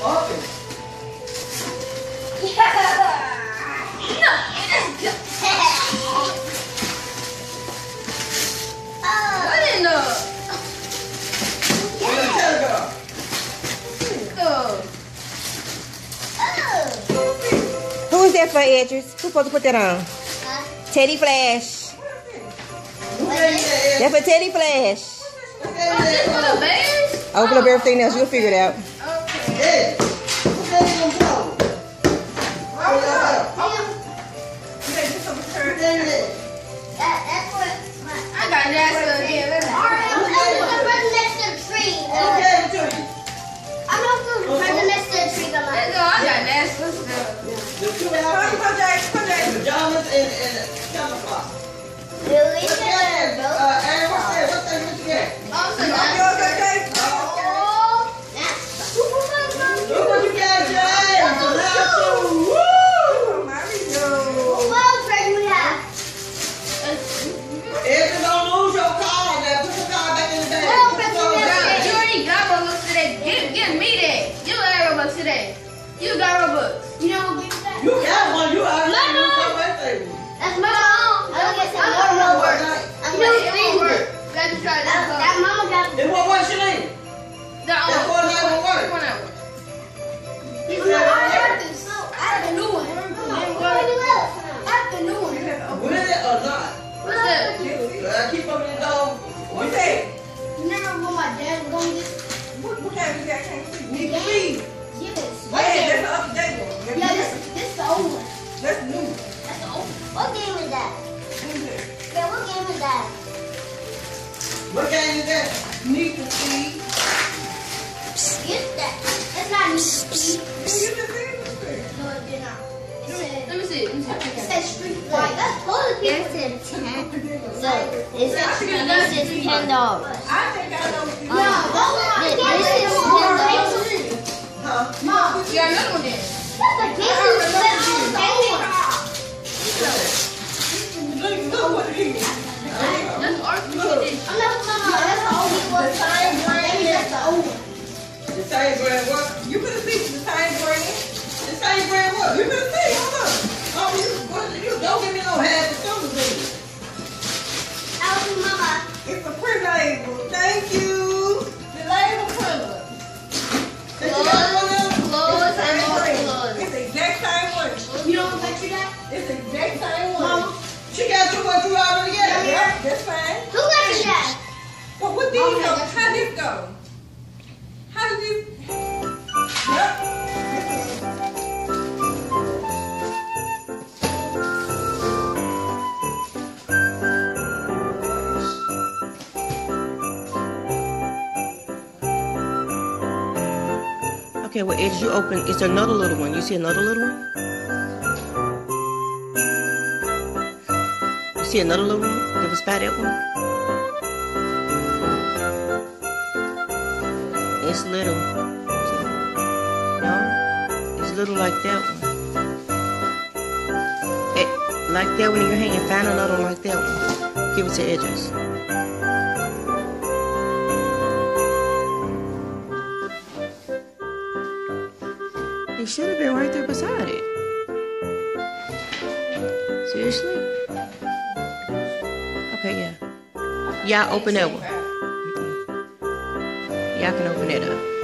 Open. What in the? Who is that for, Edris? Who's supposed to put that on? Teddy Flash. That's for Teddy Flash. Open up everything else. You'll figure it out. Hey, I got NASA again. I got NASA stuff. the two pajamas and camouflage. Really? What's that? Aaron, what's that? What's that? What you get? Look what you got, Jay. If you don't lose your car, now put your car back in the bag. You already got Robux today. Give me that. You got Robux today. You got Robux. You know, give that. You got one. You already lose your birthday. That's my own. I don't get some more work. I'm It just won't work. thinking. Let's try this. That mama got It won't work, Shanine. That That one that won't work. One hour. I have the new one. I have the new one. With it or not? What's that? Keep up in the dog. What's that? Remember when my dad was going to get What kind is that? I can't see. Need to Please. yes. Yeah, that's the up-to-date one. Yeah, this is the old one. That's new. That's the old one. What game is that? Yeah, what game is that? What game is that? Need to see. Get that. That's not Need to See. You just see it. No, it did not. Let me see. It said Street Fighter. That's all the people said 10. So, it says $10. I think I know what you No, this is $10. Huh? Mom, You got another one then. that's a Look what it is. That's art. I'm not mama. That's the only one. That's the old one. The same brand what? You could have seen the same brand. The same brand what? You could have seen. Hold on. Oh, you don't give me no half the silver thing. Mama. It's a print label. Thank you. The label printer. Clothes and more clothes. It's the exact same one. You don't bet you that? It's the exact same one. Mama. She got you what you already got. Yeah, that's fine. Who got you that? But what did he go? How did it go? How did this? Yep. Okay, well, as you open, it's another little one. You see another little one? You see another little one that was by that one? It's little. No? It's little like that one. Like that one in your hand. Find another one like that one. Give it to Edris. It should have been right there beside it. Seriously? Okay, yeah. Y'all open that one. Y'all can open it up.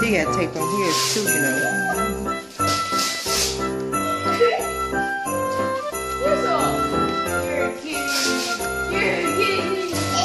She got tape on here too, you know. What's up? You're a kitty. You're a kitty.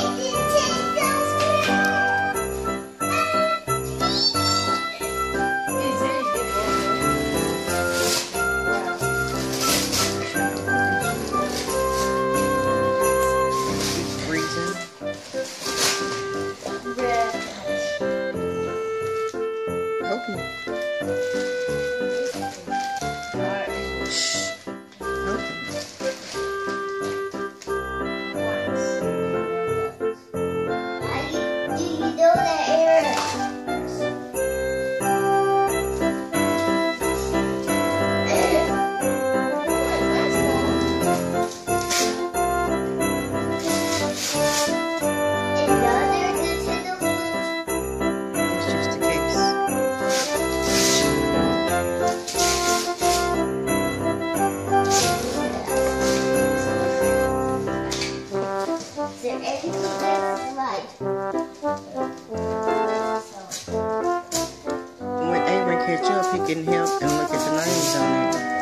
When Avery catch up, he can help and look at the names on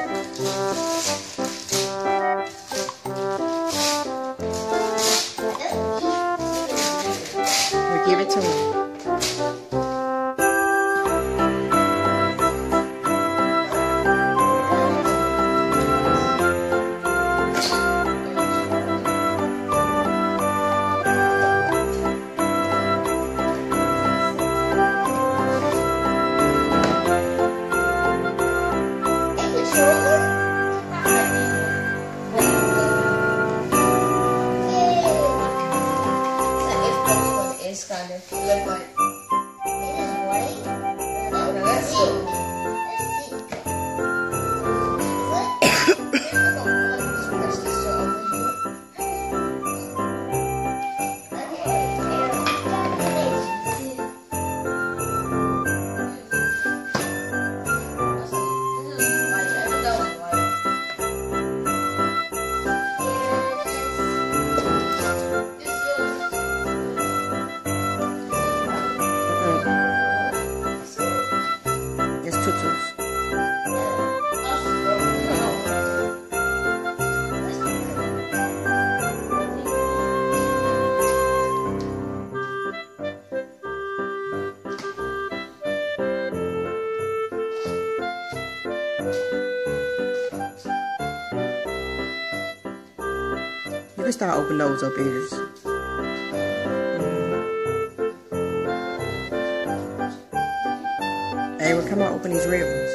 it. We give it to him. It's kind of look like. You can start opening those up ears. Hey, well, come on, open these red ones.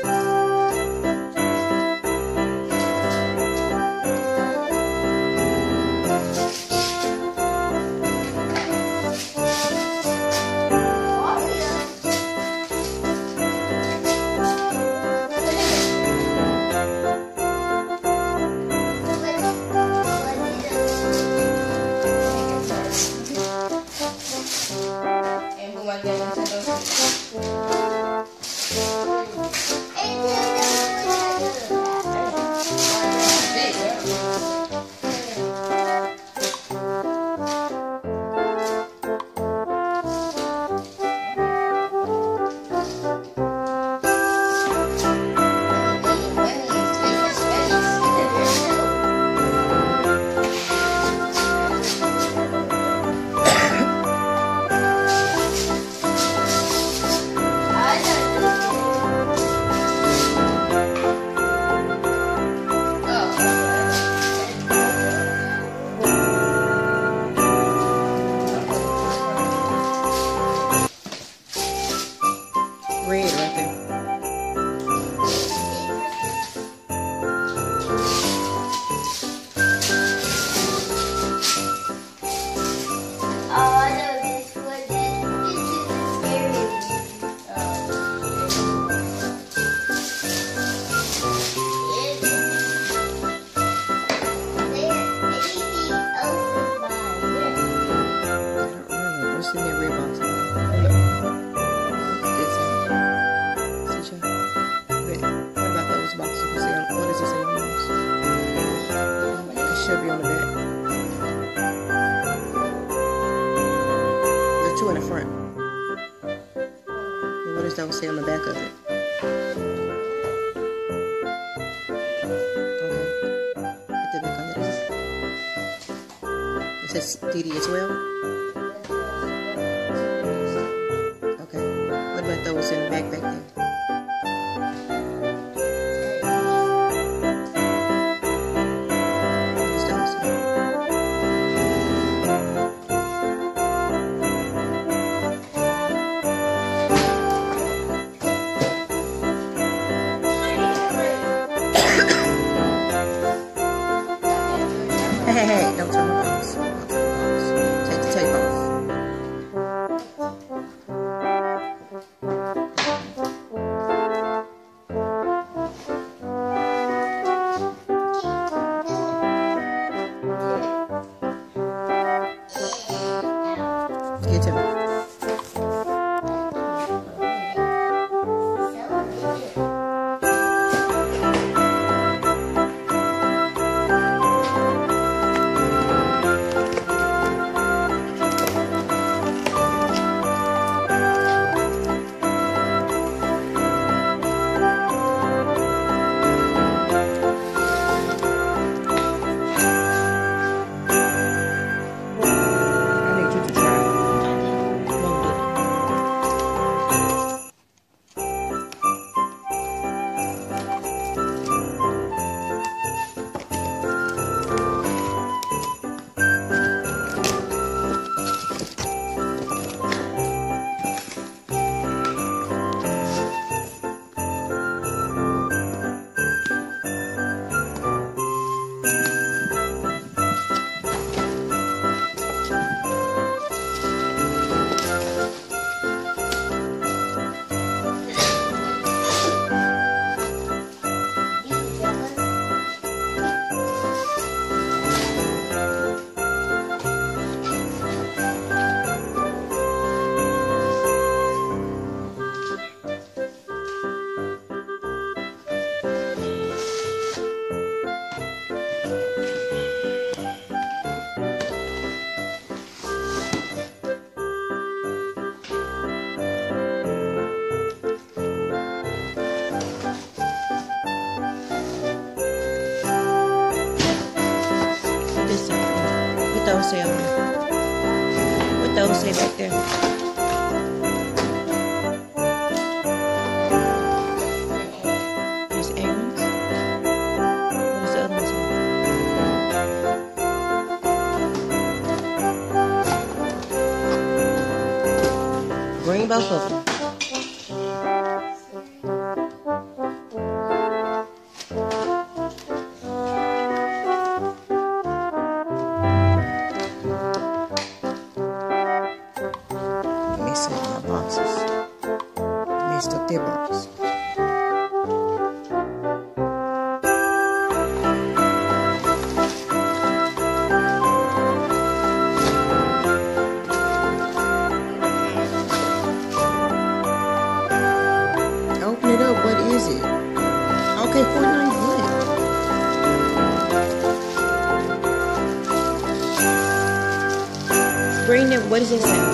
Red right there. What's in that red box? What about those boxes? What does it say on those? It should be on the back. The two in the front. And what is those will say on the back of it. Okay. Put the back under this. It says DD as well. Okay. What about those in the back there? Hey, don't turn the box. Don't turn the box. Take the tape off. Get to me. What those say on there? What those say back there? There's Aaron's. What's the other one say? Bring both of them. Messed up their box. Open it up. What is it? Okay, Fortnite what? Bring it. What does it say?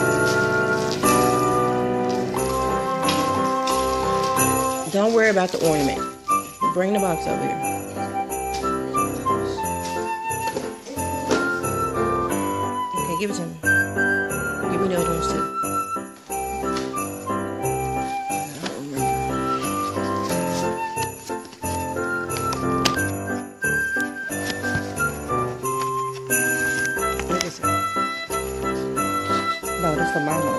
Don't worry about the ornament. Bring the box over here. Okay, give it to me. Give me the other ones too. I don't remember. What is it? No, that's for my mom.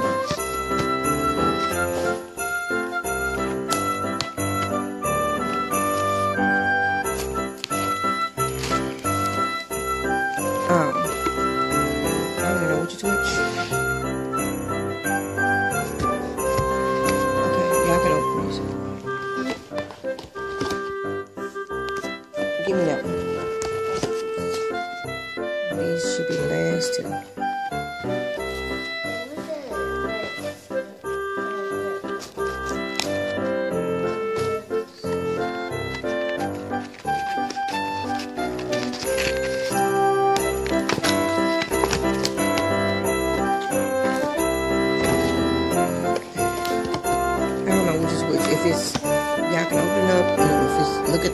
I don't even know what you twitch. Okay, y'all can open this. Give me that one. These should be the last two.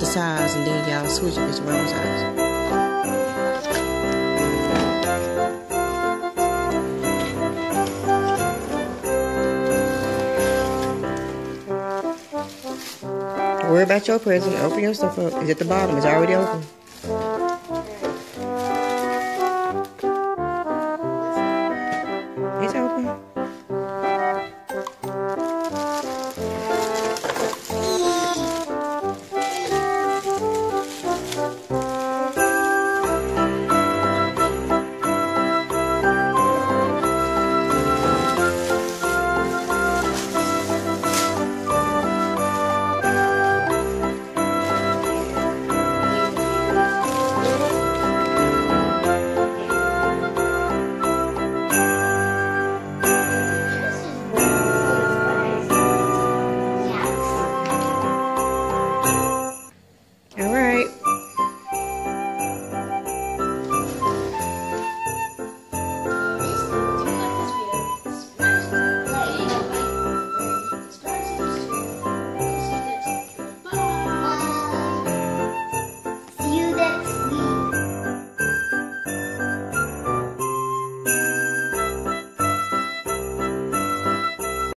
size and then y'all switch if it's the wrong size. Worry about your present. Open your stuff up. It's at the bottom. It's already open.